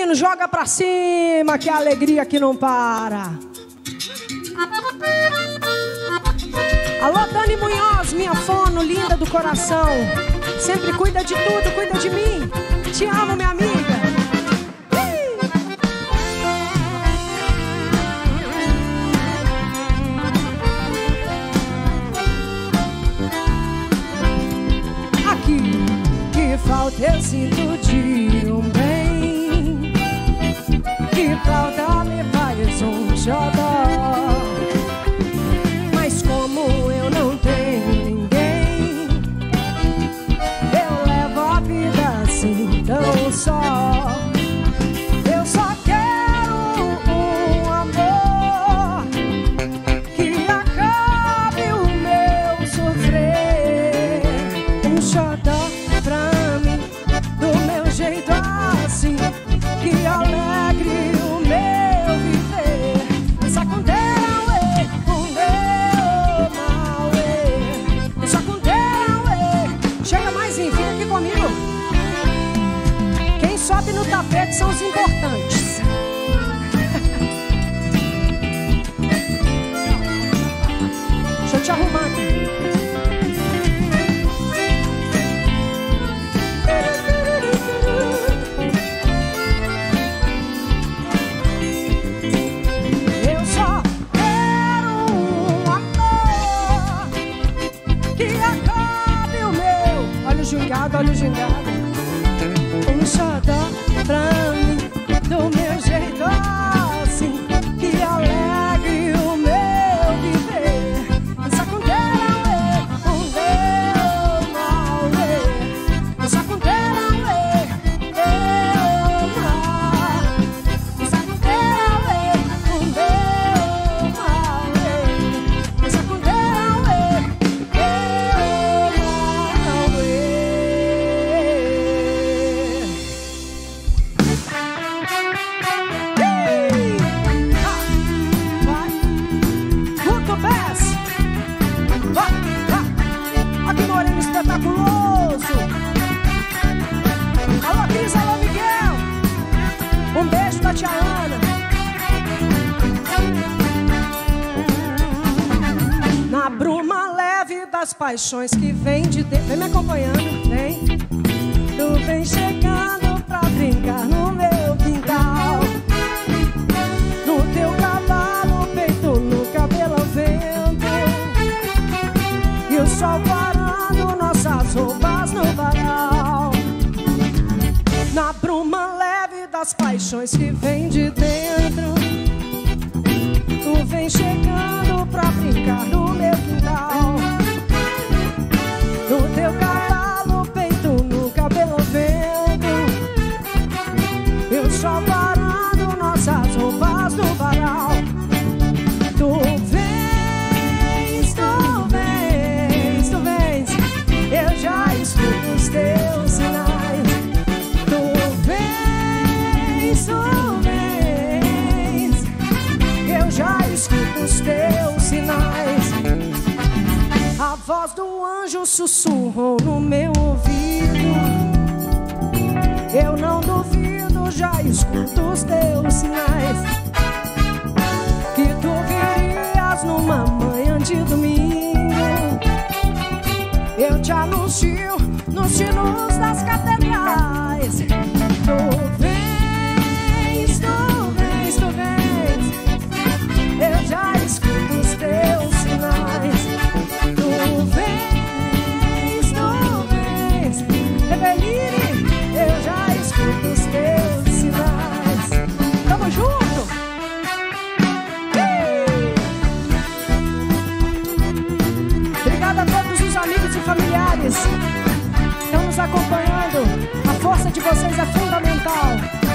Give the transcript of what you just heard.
menino, joga pra cima, que a alegria que não para. Alô, Dani Munhoz, minha fono linda do coração. Sempre cuida de tudo, cuida de mim. Te amo, minha amiga. Aqui, que falta eu sinto de um bem, que falta me faz um xodó. Mas como eu não tenho ninguém, eu levo a vida assim tão só. Eu só quero um amor que acabe o meu sofrer. Um xodó pra mim, do meu jeito assim, que alegre o meu viver. Isso acontece. Sobe no tapete são os importantes. Deixa eu te arrumar aqui. Eu só quero um amor que acabe o meu. Olha o gingado, olha o gingado. Um xodó pra mim, do meu jeito assim, que alegre o meu viver. Isso acontece, um Deus mal ver. Isso acontece, eu mal. Isso acontece, um Deus mal ver. Isso acontece, eu mal ver. Aqui Moreno espetaculoso. Alô Cris, alô Miguel. Um beijo da tia Ana. Na bruma leve das paixões que vem de dentro. Vem me acompanhando, vem. Tu vem chegando pra brincar no meu quintal. No teu cavalo, peito no cabelo ao vento. E o sol parando nossas roupas no varal. Na bruma leve das paixões que vem de dentro. Tu vem chegando pra brincar no meu quintal. No teu cavalo, peito no cabelo ao vento. E o sol parando nossas roupas no varal. Tu vens, tu vens, tu vens. Eu já escuto os teus sinais. Tu vens, tu vens. Eu já escuto os teus sinais. A voz do anjo sussurrou no meu ouvido. Eu não duvido, já escuto os teus sinais. Que tu virias numa manhã de domingo. Eu te anuncio nos sinos das catedrais. Tu vens, tu vens, tu vens. Eu já escuto os teus sinais. Tu vens, tu vens. Eveline, eu já escuto os teus sinais. Tamo junto! Obrigada a todos os amigos e familiares que estão nos acompanhando. A força de vocês é fundamental.